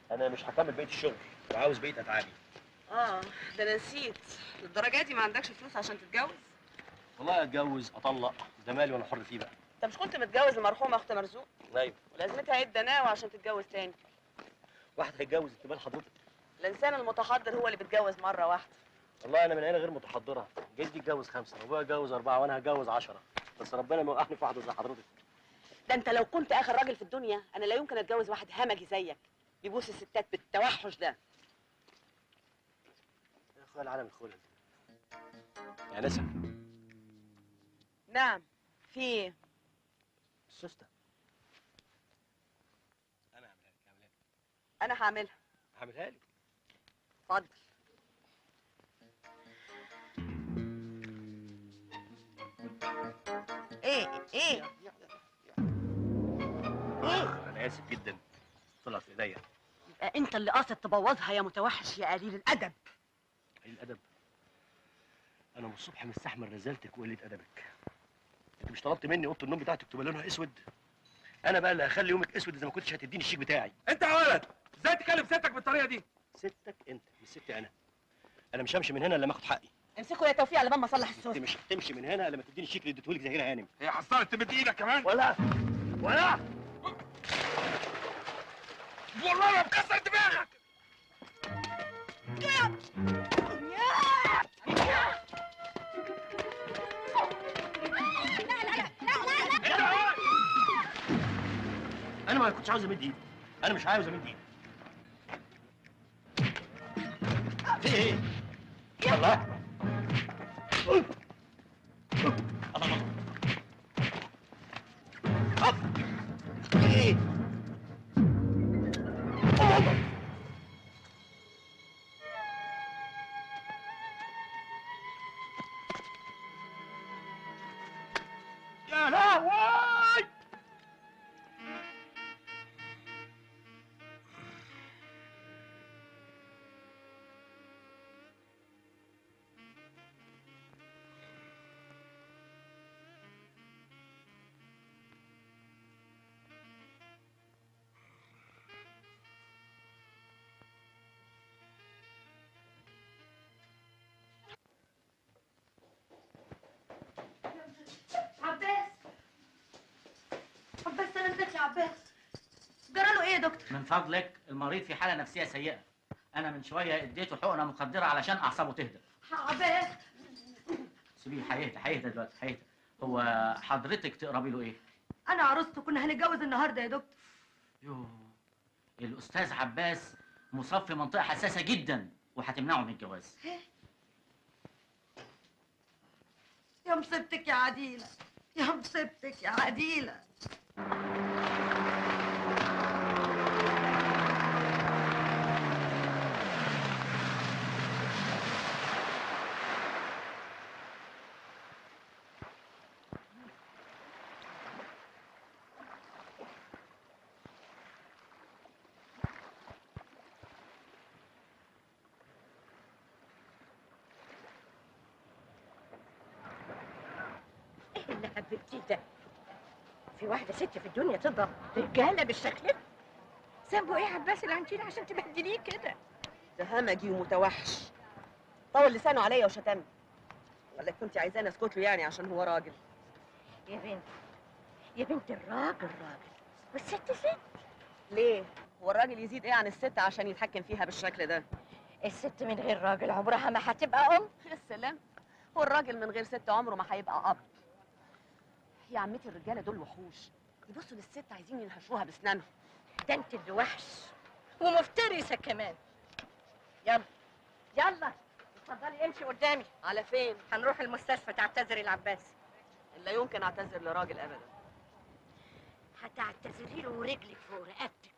انا مش هكمل بقيه الشغل، انا عاوز بقيه اتعابي. ده انا نسيت. للدرجه دي ما عندكش فلوس عشان تتجوز؟ والله اتجوز اطلق ده مالي وانا حر فيه بقى. انت مش كنت متجوز المرحومه اخت مرزوق؟ ايوه. ولازمتها ايه الدناوه عشان تتجوز تاني؟ واحد هيتجوز انت مال حضرتك؟ الانسان المتحضر هو اللي بيتجوز مره واحده. والله انا من عيله غير متحضره، جدي اتجوز 5 وابويا اتجوز 4 وانا هتجوز 10، بس ربنا موقعني في واحده زي حضرتك. ده انت لو كنت اخر راجل في الدنيا انا لا يمكن اتجوز واحد همجي زيك بيبوس الستات بالتوحش ده. يا اخويا العالم الخلد يا نسا. نعم. في ايه؟ السوسته انا انا هعملها. هعملها لك. اتفضل. ايه ايه انا اسف جدا، طلعت في ايديا. يبقى انت اللي قاصد تبوظها يا متوحش يا قليل الادب. قليل الادب؟ انا من الصبح مستحمل رزالتك وقله ادبك. انت مش طلبت مني اوضه النوم بتاعتك تبقى لونها اسود؟ انا بقى اللي هخلي يومك اسود اذا ما كنتش هتديني الشيك بتاعي. انت يا ولد ازاي تكلم ستك بالطريقه دي؟ ستك انت مش ستي انا. انا مش همشي من هنا الا لما اخد حقي. امسكوا يا توفيق على بال ما اصلح انت الصوت. مش هتمشي من هنا الا لما تديني الشيك اللي اديتهولك زهيره هانم. هي حصلت تمد ايدك كمان؟ ولا والله ما مكسر دماغك. انا ما كنتش عاوز امد ايدي، انا مش عاوز امد ايدي. في ايه؟ الله الله في ايه؟ يا لهوي! عباس سلامتك يا عباس. جراله ايه يا دكتور؟ من فضلك المريض في حالة نفسية سيئة. أنا من شوية اديته حقنة مخدرة علشان أعصابه تهدى. عباس سيبيه هيهدى دلوقتي هيهدى. هو حضرتك تقربي له إيه؟ انا عروسته كنا هنتجوز النهارده يا دكتور. يوه الأستاذ عباس مصاب في منطقة حساسة جدا وهتمنعه من الجواز. يا مصيبتك يا عديلة، يا مصيبتك يا عديلة. ايه اللي حبيبتي ده؟ في واحدة ست في الدنيا تضرب رجالة بالشكل ده؟ ذنبه ايه عباس العنتيل عشان تبهدليه كده؟ ده همجي ومتوحش، طول لسانه عليا وشتمني. ولا كنت عايزاني اسكت له يعني عشان هو راجل؟ يا بنت يا بنت الراجل راجل والست ست. ليه؟ هو الراجل يزيد ايه عن الست عشان يتحكم فيها بالشكل ده؟ الست من غير راجل عمرها ما هتبقى ام. يا سلام، هو الراجل من غير ست عمره ما هيبقى اب. يا عمتي الرجاله دول وحوش، يبصوا للست عايزين ينهشوها باسنانهم. ده انت اللي وحش ومفترسه كمان. يلا يلا اتفضلي امشي قدامي. على فين؟ هنروح المستشفى تعتذري لعباس. لا يمكن اعتذر لراجل ابدا. هتعتذري له ورجلك فوق رقبتك.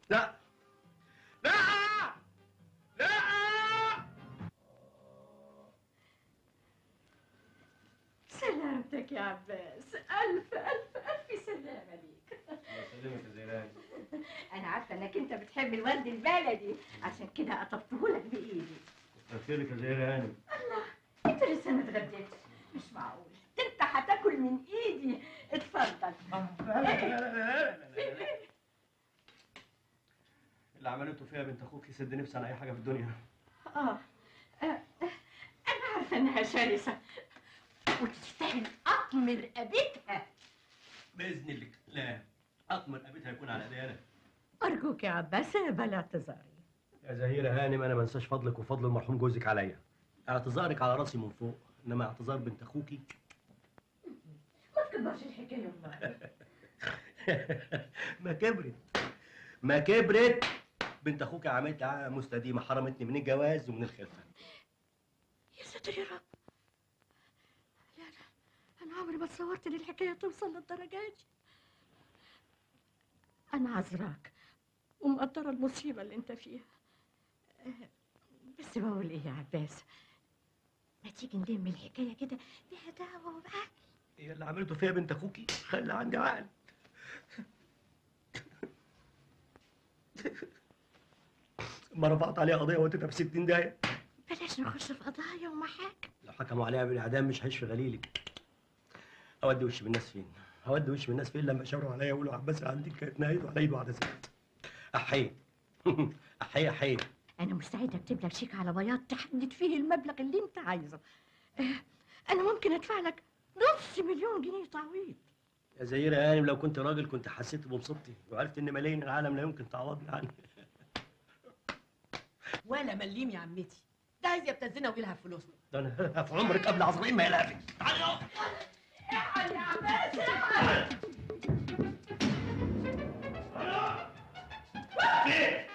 لا لا لا. سلامتك يا عباس، ألف ألف ألف سلامة ليك. سلمك يا زيران. أنا عارفة إنك أنت بتحب الورد البلدي، عشان كده قطفتهولك بإيدي. كتر خيرك يا زيران. الله، أنت لسه ما اتغديتش؟ مش معقول، أنت هتاكل من إيدي. اتفضل. اللي عملته فيها بنت اخوك يسد نفسي على اي حاجه في الدنيا. أنا عارفة إنها شرسة وتستاهل قطم رقبتها. باذن الله لا قطم رقبتها يكون على ايدي انا. أرجوك يا عباس بلا اعتذاري. يا زهيرة هانم انا ما انساش فضلك وفضل المرحوم جوزك عليا. اعتذارك على راسي من فوق، انما اعتذار بنت اخوكي ما تكبرش الحكاية والله. ما كبرت بنت اخوك عملتها مستديمه، حرمتني من الجواز ومن الخلفه. يا ساتر يا رب. لا أنا عمري ما تصورت إن الحكاية توصل للدرجة دي. أنا عذراك ومقدرة المصيبة اللي أنت فيها، بس بقول إيه يا عباس، ما تيجي نلم الحكاية كده بهداوة وبعقل. هي اللي عملته فيها بنت اخوكي خلى عندي عقل. ما رفعت عليها قضيه وديتها في 60 داهيه. بلاش نخش في قضايا ومحاكم. لو حكموا عليها بالاعدام مش هيشفي غليلك. اودي وشي بالناس فين؟ هودي وشي بالناس فين لما شاوروا عليا ويقولوا عباس عندي كانت نهايته على ايده عدسات. احيي احيي. أنا مستعدة أكتب لك شيك على بياض تحدد فيه المبلغ اللي أنت عايزه. أنا ممكن أدفع لك $500,000 جنيه تعويض. يا زهيرة هانم لو كنت راجل كنت حسيت بمصيبتي وعرفت ان ملايين العالم لا يمكن تعوضني عنها. ولا مليم يا عمتي، ده عايز يبتزنا ويلهب فلوسنا. ده انا في عمرك قبل عزرائيل ما يلافي. تعالي اهو. اقعد يا عباس اقعد. فين؟